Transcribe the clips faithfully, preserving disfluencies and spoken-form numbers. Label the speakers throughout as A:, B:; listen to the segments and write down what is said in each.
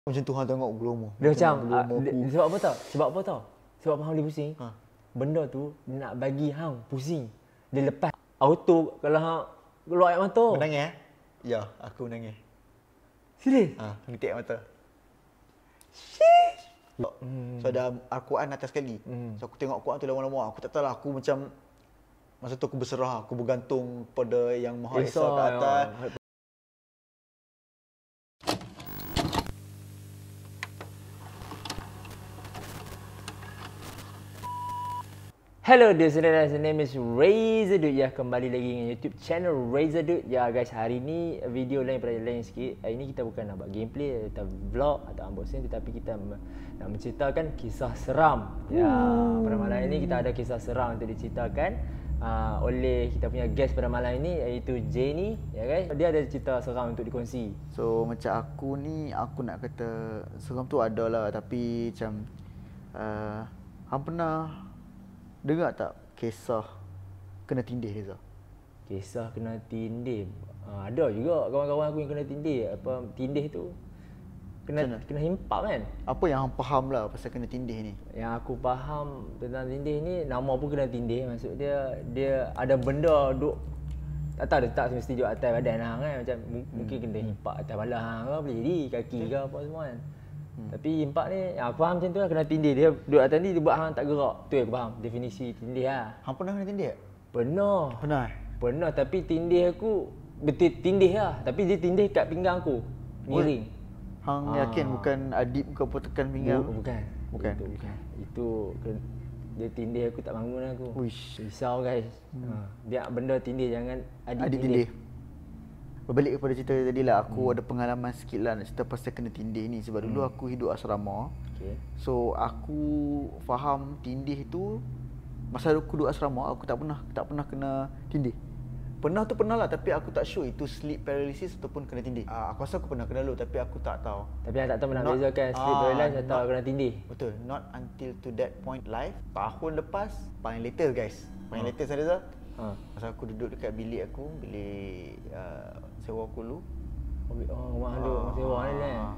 A: Macam Tuhan tengok gelomo.
B: Dia macam, uh, dia, sebab apa tau? Sebab apa tau? Sebab hang dia pusing.
A: Ha.
B: Benda tu dia nak bagi hang pusing. Dia lepas auto kalau hang keluar air mata.
A: Menangis eh? Ya, aku menangis.
B: Serius?
A: Ha, ngetik mata. Sheesh. Hmm. So ada Al-Quran atas sekali. Hmm. So aku tengok Al-Quran tu lama-lama. Aku tak tahu lah, aku macam masa tu aku berserah, aku bergantung pada Yang Maha Esa kat atas. Ya.
B: Hello dear saudara, my name is Razor Dude. Ya, kembali lagi dengan YouTube channel Razor Dude. Ya guys, hari ni video lain pada lain sikit. Hari ni kita bukan nak buat gameplay atau vlog atau unboxing, tetapi kita nak menceritakan kisah seram. Ya, pada malam ini kita ada kisah seram untuk diceritakan uh, oleh kita punya guest pada malam ini, iaitu Jenny. Ya guys, dia ada cerita seram untuk dikongsi.
A: So macam aku ni, aku nak kata seram tu ada lah, tapi macam uh, hang pernah dengar tak kisah kena tindih, Reza?
B: Kisah kena tindih? Ha, ada juga kawan-kawan aku yang kena tindih. Apa tindih tu? Kena Macam kena himpak kan?
A: Apa yang hang faham lah pasal kena tindih ni?
B: Yang aku faham tentang tindih ni, nama pun kena tindih. Maksud dia, dia ada benda duk, tak tahu, dia tak mesti duduk atas badan hang kan. Macam hmm. mungkin kena himpak atas kepala hang ke, boleh jadi kaki ke apa semua kan. Hmm. Tapi himpak ni, aku faham macam tu lah, kena tindih. Dia duduk atas ni, dia buat hang tak gerak. Tu yang aku faham, definisi tindih lah.
A: Hang pernah kena tindih tak?
B: Pernah.
A: Pernah?
B: Pernah, tapi tindih aku, betul tindih lah. Tapi dia tindih kat pinggang aku, miring.
A: Hang ah. yakin bukan adib ke apa tekan pinggang?
B: Bukan.
A: Bukan?
B: Itu bukan. Itu, dia tindih aku tak bangun aku.
A: Uish.
B: Risau guys. Hmm. Ha. Biar benda tindih, jangan adib,
A: adib
B: tindih.
A: tindih. Berbalik kepada cerita tadi lah, aku hmm. ada pengalaman sikit lah nak cerita pasal kena tindih ni. Sebab hmm. dulu aku hidup asrama. Okay. So aku faham tindih tu, masa aku duduk asrama, aku tak pernah tak pernah kena tindih. Pernah tu pernah lah, tapi aku tak sure itu sleep paralysis ataupun kena tindih. Uh, aku rasa aku pernah kena dulu, tapi aku tak tahu.
B: Tapi yang tak tahu nak bezakan sleep uh, paralysis atau not, kena tindih.
A: Betul, not until to that point life. Tahun lepas, paling latest guys. Paling uh. latest ada tak? Uh. Masa aku duduk dekat bilik aku, bilik uh, sewa aku dulu.
B: Oh, rumah lu, uh, sewa ni lah.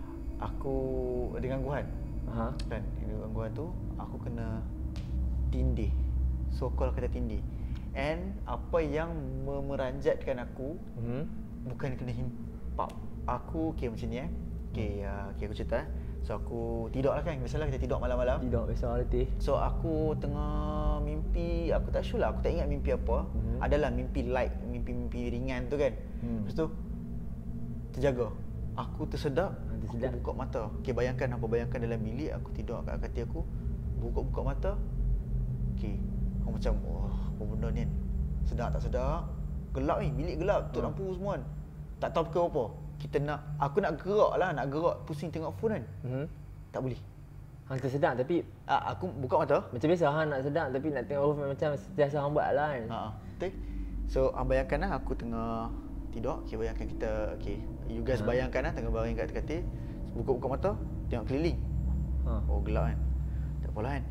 A: Aku ada gangguan.
B: Uh-huh.
A: Dan gangguan tu, aku kena tindih. So call kata tindih. And apa yang memeranjatkan aku hmm. bukan kena himpak. Aku okay macam ni eh. Okay, uh, okay aku cerita eh. So aku tidur lah kan. Biasalah kita tidur malam-malam.
B: Tidur biasa letih.
A: So aku tengah mimpi, aku tak sure lah, aku tak ingat mimpi apa. Hmm. Adalah mimpi light, mimpi-mimpi ringan tu kan. Hmm. Lepas tu terjaga. Aku tersedak, tersedak, aku buka mata. Okay, bayangkan apa, bayangkan dalam bilik aku tidur kat katil aku, buka-buka mata. Okay, aku macam wah, apa benda ni? Sedap tak sedap? Gelap ni, bilik gelap, tutup lampu hmm. semua kan. Tak tahu pukul apa. Kita nak, aku nak gerak lah, nak gerak pusing tengok phone kan. Hmm. Tak boleh.
B: Hang tersedak tapi
A: ah, aku buka mata.
B: Macam biasa hang nak sedap tapi nak tengok phone macam sentiasa hang buat lah kan.
A: Ha, betul. So, hang bayangkan lah aku tengah tidur. Okay, bayangkan kita, okay, you guys ha. bayangkan lah tengah baring kat katil. Buka-buka mata, tengok keliling. Ha. Oh, gelap kan. Tak apalah kan.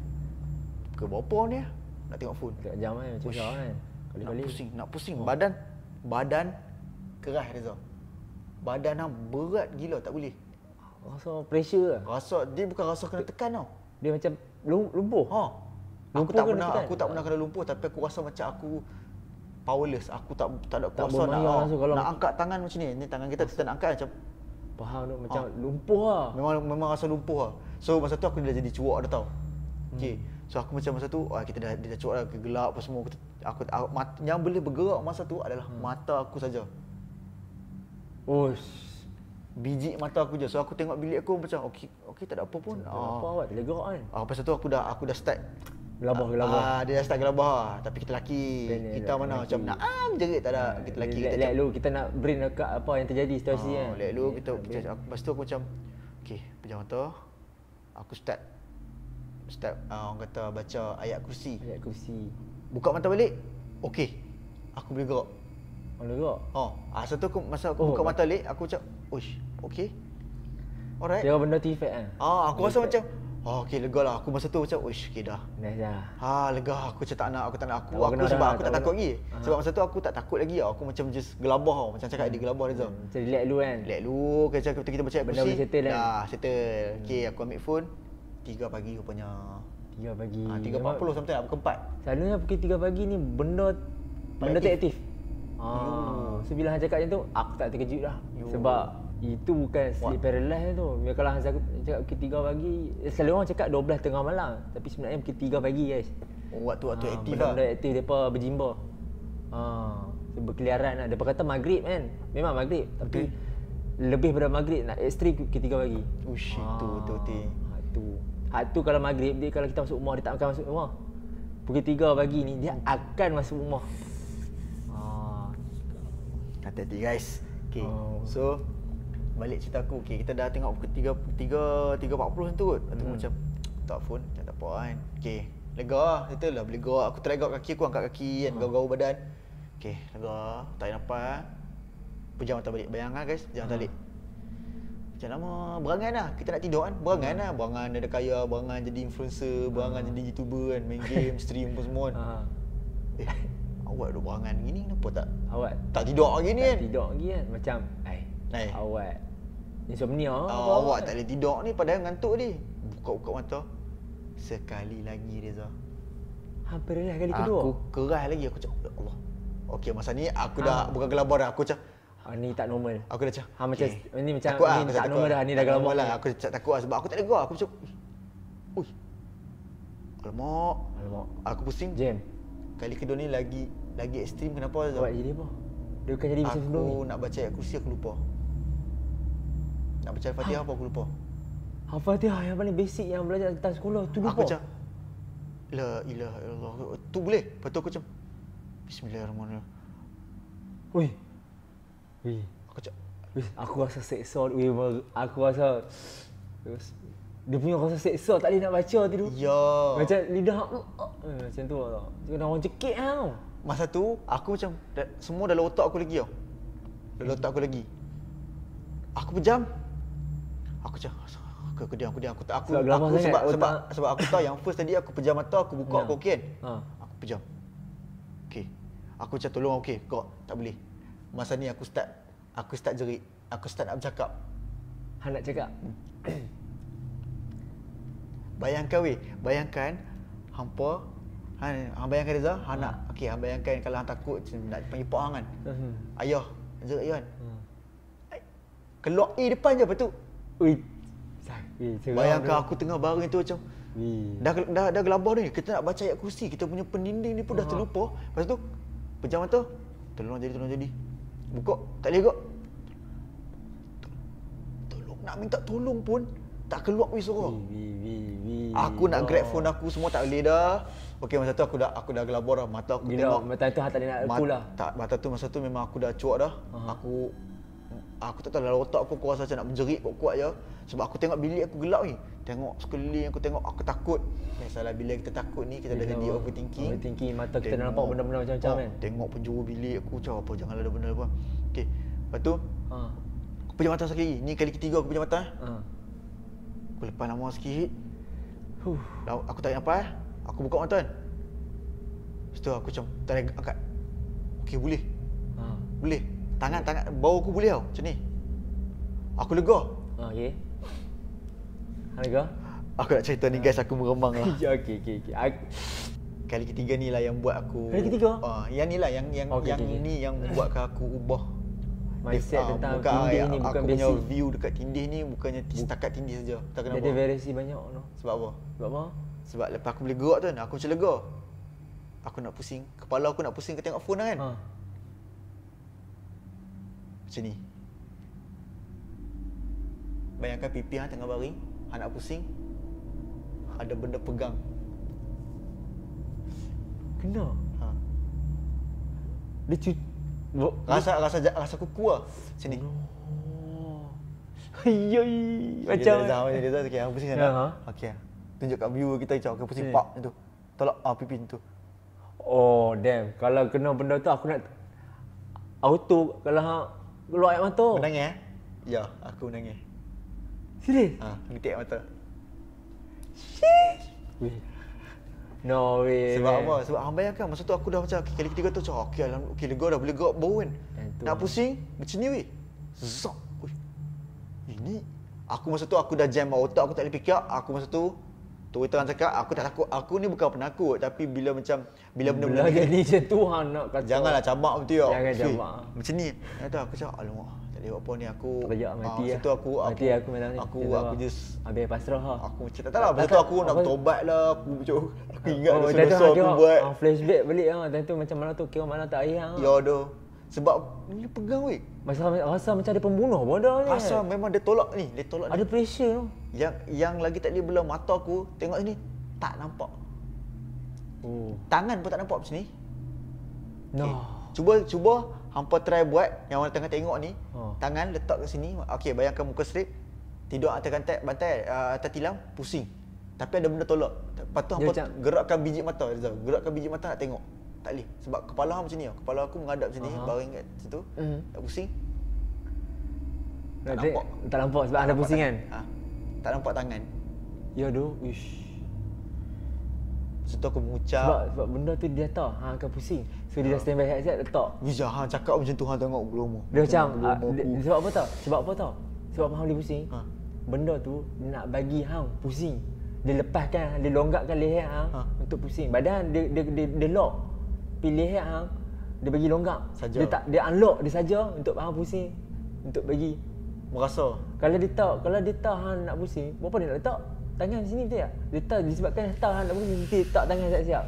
A: Ke berapa ni lah. Nak tengok phone.
B: Tengok jam kan, macam susah kan.
A: Nak pusing, nak pusing. Oh. Badan, badan keras Reza. Badan hang berat gila, tak boleh.
B: Rasa pressure lah.
A: Rasa, dia bukan rasa kena tekan tau.
B: Dia macam lumpuh.
A: Ha. Aku tak pernah, tekan. aku tak pernah kena lumpuh, tapi aku rasa macam aku powerless. Aku tak tak ada kuasa nak, oh, kalau nak angkat tangan macam ni. Ni tangan kita, kita nak angkat macam
B: faham tu, macam ha. lumpuh lah.
A: Memang memang rasa lumpuh lah. So masa tu aku dah jadi cuak dah tau. Hmm. Okay. So aku macam masa tu, oh, kita dah dia dah cuak dah, gelap apa semua. Aku, aku mata, yang boleh bergerak masa tu adalah hmm. mata aku saja.
B: Ush.
A: Biji mata aku je. So aku tengok bilik aku macam okey, okey tak ada apa pun.
B: Tak ah. apa awak, tak boleh gerak kan.
A: Ah, lepas tu aku dah aku dah start
B: gelabah-gelabah.
A: Ah, dia dah start gelabah. Tapi kita lelaki, kita mana macam nak ah jerit tak ada. Kita lelaki kita
B: lihat dulu kita nak brain dekat apa yang terjadi situasi kan.
A: Lihat dulu kita, kita aku lepas tu aku macam okey, pejam mata. Aku start start uh, orang kata baca ayat kursi.
B: Ayat kursi.
A: Buka mata balik. Okey. Aku boleh gerak.
B: Boleh gerak.
A: Oh, ah satu aku masa aku oh, buka mata balik, aku macam, "Uish, okey." Alright.
B: Dia benda artifact kan.
A: Ah, aku rasa macam Oh, okey lega lah. Aku masa tu macam, "Uish, okey dah."
B: Nice dah.
A: Ha, lega aku macam tak nak, aku tak nak aku.
B: Tak
A: Aku
B: kena
A: sebab
B: dah,
A: aku
B: tak
A: tak
B: kena.
A: takut lagi.
B: Aha.
A: Sebab masa tu aku tak takut lagi tau. Aku macam just gelabah tau. Macam cakap dia gelabah Reza.
B: Hmm, macam relax dulu kan.
A: Relax dulu, kerja kita, kita baca ayat
B: Benda
A: kursi.
B: boleh settle kan?
A: Dah, settle. Okey, aku ambil phone. tiga pagi rupanya.
B: tiga pagi.
A: Ha, tiga empat puluh something lah, pukul empat.
B: Selalunya pukul tiga pagi ni benda benda tak aktif. Ah, so bila hang cakap macam tu, aku tak terkejut dah.
A: Yo.
B: Sebab itu bukan sleep paralysis tu. Bila kalau hang cakap pukul tiga pagi, eh, selalu orang cakap dua belas tengah malam, tapi sebenarnya pukul tiga pagi guys.
A: Oh, waktu-waktu
B: Ah,
A: aktif lah.
B: benda-benda aktif depa berjimba. Ha, so berkeliaran lah. Depa kata maghrib kan. Memang maghrib, tapi lebih pada maghrib nak ekstrim pukul tiga pagi.
A: Ush, itu betul-betul.
B: Hak tu. Hak tu kalau maghrib dia, kalau kita masuk rumah dia tak akan masuk rumah. Pukul tiga pagi ni dia akan masuk rumah. Ah.
A: Hati-hati guys. Okey.
B: Oh.
A: So balik cerita aku. Okey, kita dah tengok pukul tiga tiga tiga empat puluh tu kot. Lepas tu
B: Hmm.
A: macam tak phone, macam tak apa kan. Okey. Lega lah. Kita lah boleh gerak. Aku try gerak kaki aku, angkat kaki kan,
B: Hmm.
A: gaul-gaul badan. Okey, lega. Tarik nafas. Pejam mata balik. Bayangkan guys, pejam mata
B: Hmm.
A: balik. Macam nama berangan lah. Kita nak tidur kan. Berangan lah. Berangan ada kaya, berangan jadi influencer, berangan jadi YouTuber kan, main game, stream apa semua kan.
B: Ha.
A: Eh, awak duk berangan gini kenapa tak
B: Awak
A: tak tidur lagi ni
B: tak
A: kan?
B: tidur lagi kan. Macam ai.
A: Ai.
B: Awak insomnia.
A: Oh, awak tak boleh tidur ni padahal ngantuk ni. Buka-buka mata. Sekali lagi Reza.
B: Hampir dah kali kedua.
A: Aku keras lagi aku cakap, "Ya Allah." Okey, masa ni aku
B: Ha.
A: dah bukan gelabah dah. Aku cakap,
B: Ah, ni tak normal.
A: aku dah cakap.
B: Ha, macam
A: okey.
B: ni macam
A: Takut lah,
B: ni
A: aku
B: tak
A: takut
B: normal
A: lah.
B: dah, ni dah
A: Tak
B: gelabah
A: normal lah.
B: ni.
A: Aku cakap takut lah sebab aku tak lega. Aku macam, "Ui. Alamak."
B: Alamak.
A: Aku pusing.
B: Jam.
A: Kali kedua ni lagi lagi ekstrim. Kenapa Reza?
B: Awak jadi apa? Dia bukan jadi macam sebelum ni.
A: Aku nak baca ayat kursi aku lupa. Nak baca Al-Fatihah apa aku lupa.
B: Al-Fatihah yang paling basic yang belajar tentang sekolah tu lupa.
A: Aku macam La ilaha illallah. Tu boleh. Lepas tu aku macam Bismillahirrahmanirrahim.
B: Ui. Ui.
A: Aku cakap,
B: Wih, aku rasa seksa. Ui, aku rasa dia punya rasa seksa tak boleh nak baca tu tu.
A: ya.
B: Macam lidah eh, macam tu tau. Kena orang cekik tau.
A: Masa tu aku macam da, semua dalam otak aku lagi tau. Dalam otak aku lagi. Aku pejam. Aku macam aku, aku diam, aku diam. Aku tak aku,
B: Sebab gelabah
A: aku
B: sangat
A: sebab
B: otak.
A: sebab sebab aku tahu yang first tadi aku pejam mata, aku buka
B: Ya.
A: aku okey kan.
B: Ha.
A: Aku pejam. Okey. Aku macam tolong okey, kau tak boleh. Masa ni aku start aku start jerit. Aku start nak bercakap.
B: Han nak cakap.
A: Bayangkan weh, bayangkan hampa Han, hang bayangkan Reza, hang nak okey, hang bayangkan kalau hang takut macam nak panggil pak hang kan.
B: Hmm.
A: Ayah, jerit ayah kan.
B: Hmm.
A: Keluar A depan je lepas tu.
B: Ui. Sakit. seram
A: Bayangkan
B: tu.
A: aku tengah baring tu macam
B: Ui.
A: dah dah dah gelabah ni. Kita nak baca ayat kursi, kita punya pendinding ni pun dah
B: Ha.
A: terlupa. Lepas tu pejam mata, tolong jadi tolong jadi. Buka, tak boleh gerak. Tolong nak minta tolong pun tak keluar weh suara.
B: Ui, ui, ui, ui.
A: Aku nak
B: Oh.
A: grab phone aku semua tak boleh dah. Okey, masa tu aku dah aku dah gelabah dah. Mata aku
B: Bila
A: tengok.
B: mata tu han tak boleh nak
A: Mat,
B: cool lah.
A: tak, mata tu masa tu memang aku dah cuak dah.
B: Aha.
A: Aku aku tak tahu dalam otak aku aku rasa macam nak menjerit kuat-kuat je. Sebab aku tengok bilik aku gelap ni. Tengok sekeliling aku tengok aku takut. Biasalah bila kita takut ni kita dah jadi overthinking.
B: Overthinking, mata kita dah nampak benda-benda macam-macam
A: oh,
B: kan.
A: Tengok penjuru bilik aku macam apa janganlah ada benda apa. Okey. Lepas tu
B: Ha.
A: aku pejam mata sekali lagi. Ni kali ketiga aku pejam mata.
B: Ha.
A: Aku lepas lama sikit.
B: Huh.
A: Lalu aku tarik nafas. Aku buka mata kan. Lepas tu aku macam tarik angkat. Okey boleh.
B: Ha.
A: Boleh. Tangan-tangan bau aku boleh tau macam ni. Aku lega.
B: Ha, okey. Harga?
A: Aku nak cerita ni guys, aku meremang lah.
B: Ya, okey, okey, okey. Aku-
A: Kali ketiga ni lah yang buat aku.
B: Kali ketiga?
A: Ah, yang ni lah yang yang
B: Okey,
A: yang
B: okey, okey.
A: ni yang buatkan aku ubah
B: Mindset
A: Ah,
B: tentang
A: bukan,
B: tindih
A: ah,
B: ni bukan
A: aku punya
B: basic.
A: view dekat tindih ni bukannya setakat tindih saja. Tak
B: Dia
A: kenapa.
B: ada variasi banyak no.
A: Sebab apa?
B: Sebab apa?
A: Sebab lepas aku boleh gerak tu kan, aku macam lega. Aku nak pusing, kepala aku nak pusing ke tengok phone lah kan.
B: Ha.
A: Macam ni. Bayangkan pipi hang tengah baring, hang nak pusing. Ada benda pegang.
B: Kena.
A: Ha.
B: Dia cu Bo-
A: Rasa rasa rasa kuku lah. Macam ni.
B: Oh. Ayy.
A: Macam
B: Macam
A: Macam dia okey, hang pusing
B: Ya,
A: sana.
B: ha.
A: Okey. Tunjuk kat viewer kita macam okey pusing
B: Sini.
A: pak macam tu. Tolak ah pipi tu.
B: Oh, damn. Kalau kena benda tu aku nak auto kalau hang keluar air mata.
A: Menangis eh? Ya, aku menangis.
B: Serius?
A: Ha, ngetik mata.
B: Weh. No way.
A: Sebab
B: man.
A: apa? Sebab hang bayangkan masa tu aku dah macam okay, kali ketiga tu macam okey alhamdulillah okey lega dah boleh gerak bau kan. Nak pusing macam ni weh. Zak. Ini aku masa tu aku dah jam otak aku tak boleh fikir. Aku masa tu tu terang cakap aku tak takut. Aku ni bukan penakut tapi bila macam bila benda-benda
B: Bila jadi macam tu hang nak kata.
A: Janganlah camak betul ya.
B: Jangan camak.
A: Macam ni. Kata aku cakap alamak. Tak boleh buat apa ni aku.
B: Terpejak mati
A: ah,
B: lah.
A: Masa tu aku
B: mati
A: aku
B: aku malam ni.
A: aku
B: Kita
A: aku
B: tahu.
A: just
B: habis pasrah ha.
A: aku macam tak tahu lah. Masa tu aku nak bertobat lah. Aku macam aku ingat
B: Oh,
A: dosa-dosa aku buat.
B: Ah, flashback balik ah. Dan tu macam mana tu kira mana tak air ah.
A: Ya doh. Sebab ni pegang weh.
B: Masa rasa macam ada pembunuh pun dah ni.
A: Rasa memang dia tolak ni, dia tolak
B: ada
A: ni.
B: pressure tu.
A: Yang yang lagi tak boleh belah mata aku, tengok sini tak nampak.
B: Oh.
A: Tangan pun tak nampak macam ni.
B: No.
A: Okay. Cuba cuba hampa try buat yang orang tengah tengok ni.
B: Oh.
A: Tangan letak kat sini. Okey, bayangkan muka straight. Tidur atas bantai, bantai uh, atas tilam, pusing. Tapi ada benda tolak. Lepas tu hampa
B: macam...
A: gerakkan biji mata, Rizal. Gerakkan biji mata nak tengok. Tak boleh. Sebab kepala hang macam ni. Kepala aku menghadap macam ni,
B: uh-huh.
A: baring kat situ.
B: Mm.
A: Tak pusing.
B: Tak
A: nampak.
B: Tak nampak sebab tak ada pusing kan?
A: Ha, tak nampak tangan.
B: Ya doh. Uish.
A: Lepas tu aku mengucap.
B: Sebab, sebab benda tu dia tahu hang akan pusing. So dia dah stand by siap-siap letak.
A: Wiza hang cakap macam tu hang tengok gelomo.
B: Dia macam uh, dia, sebab apa tahu? Sebab apa tahu? Sebab hang boleh pusing.
A: Ha.
B: Benda tu dia nak bagi hang pusing. Dia lepaskan, dia longgarkan leher hang
A: Ha.
B: untuk pusing. Badan dia dia dia, dia lock. Pilih leher hang dia bagi longgar.
A: Saja.
B: Dia tak dia unlock dia saja untuk hang pusing. Untuk bagi
A: merasa.
B: kalau dia tahu, kalau dia tahu hang nak pusing, berapa dia nak letak? Tangan sini betul tak? Dia tahu disebabkan dia tahu hang nak pusing, mesti letak tangan siap-siap.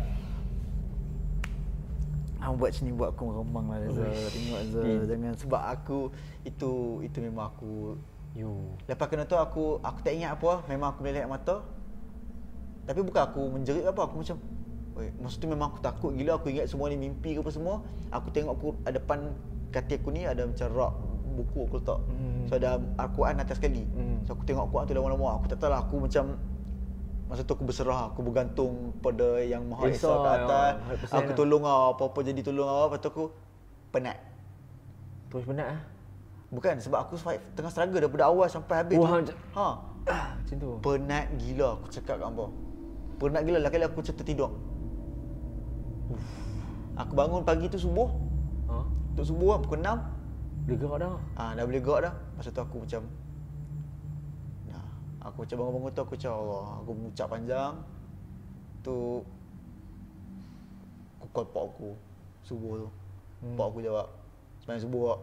A: Hang buat sini buat aku meremang lah Reza. Tengok Reza. Jangan sebab aku itu itu memang aku
B: Yo.
A: lepas kena tu aku aku tak ingat apa, memang aku melek mata. Tapi bukan aku menjerit apa, aku macam oi, masa tu memang aku takut gila, aku ingat semua ni mimpi ke apa semua. Aku tengok aku ada depan katil aku ni ada macam rak buku aku letak. Hmm. So ada Al-Quran atas sekali. Hmm. So aku tengok Al-Quran tu lama-lama. Aku tak tahu lah, aku macam masa tu aku berserah, aku bergantung pada Yang Maha Esa kat atas. Ya, aku tolong lah, apa-apa jadi tolong lah. Lepas tu aku penat.
B: Terus penat ah.
A: Bukan, sebab aku tengah struggle daripada awal sampai habis.
B: Wah,
A: tu. Ha.
B: Macam tu.
A: Penat gila aku cakap kat hangpa. Penat gila lah kali aku macam tertidur. Uf. Aku bangun pagi tu subuh. Ha? Untuk subuh lah, pukul enam.
B: Boleh gerak dah.
A: Ah, dah boleh gerak dah. Masa tu aku macam nah, aku macam bangun-bangun tu aku macam Allah, aku mengucap panjang. Tu aku call pak aku subuh tu. Hmm. Pak aku jawab. Sembahyang subuh tak?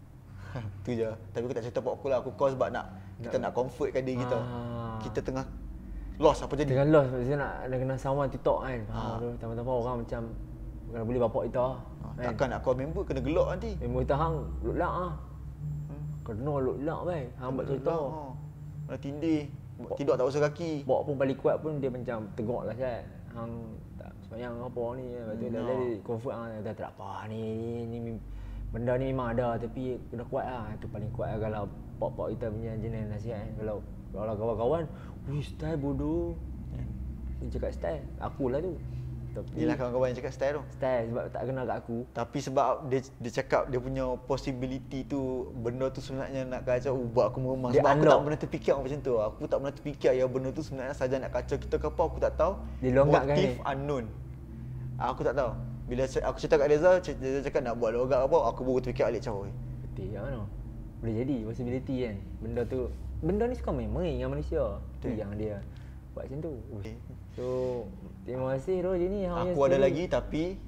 A: Tu je. Tapi aku tak cerita pak aku lah. Aku call sebab nak kita nak comfortkan diri kita. Ah. Kita tengah lost apa jadi?
B: Tengah lost, maksudnya nak nak kena someone to talk kan. Faham tu. Tambah-tambah orang macam kalau boleh bapak kita.
A: Ha, kan? Takkan nak call member kena gelak nanti.
B: Member kita hang lulak ah. Hmm. Kena lulak bai. Hang buat cerita.
A: Ha. Mana tindih. Tidur tak usah kaki.
B: Bawa pun paling kuat pun dia macam tegak lah kan. Hang tak sembahyang apa ni. Lepas tu dah dia comfort hang dah tak apa ni ni ni benda ni memang ada tapi kena kuat lah. Itu paling kuat lah kalau pak-pak kita punya jenis nasihat kan. Kalau kalau kawan-kawan, wih style bodoh. Dia cakap style. Akulah tu. Tapi
A: yelah kawan-kawan yang cakap style tu.
B: Style sebab tak kenal kat aku.
A: Tapi sebab dia dia cakap dia punya possibility tu, benda tu sebenarnya nak kacau buat aku meremang. Sebab unlock. Aku tak pernah terfikir macam tu. Aku tak pernah terfikir yang benda tu sebenarnya saja nak kacau kita ke apa, aku tak tahu.
B: Dilonggarkan ni.
A: Motif unknown. Aku tak tahu. Bila aku cerita kat Reza, dia cakap nak buat logak apa, aku baru terfikir alik caw.
B: Betul yang mana? Boleh jadi possibility kan. Benda tu, benda ni suka memory dengan manusia. Tu yang dia buat macam tu. Okay. So, terima kasih Roh je ni.
A: Aku ada lagi tapi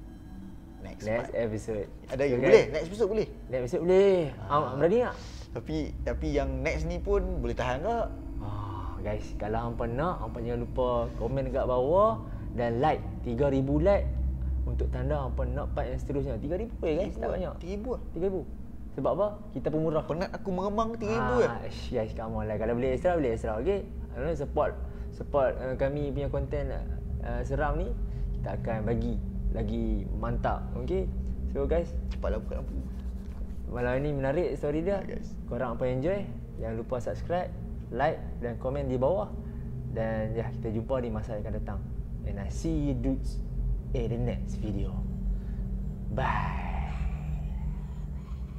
A: next,
B: next part. episode.
A: Ada lagi? Okay. Boleh? Next episode boleh?
B: Next episode boleh. Ah, berani tak?
A: Tapi tapi yang next ni pun boleh tahan ke?
B: Ah, guys, kalau hampa nak, hampa jangan lupa komen dekat bawah dan like. tiga ribu like untuk tanda hampa nak part yang seterusnya. tiga ribu je guys, tak banyak.
A: tiga ribu lah.
B: tiga ribu. Sebab apa? Kita pemurah.
A: Penat aku meremang tiga ribu
B: ah, je. Yes, come on lah. Kalau boleh extra, boleh extra. Okay? Support support uh, kami punya konten uh, seram ni. Kita akan bagi lagi mantap. Okay? So guys,
A: cepatlah buka lampu.
B: Malam ni menarik story dia.
A: Yeah, guys.
B: Korang apa enjoy? Jangan lupa subscribe, like dan komen di bawah. Dan ya, kita jumpa di masa yang akan datang. And I see you dudes in the next video. Bye.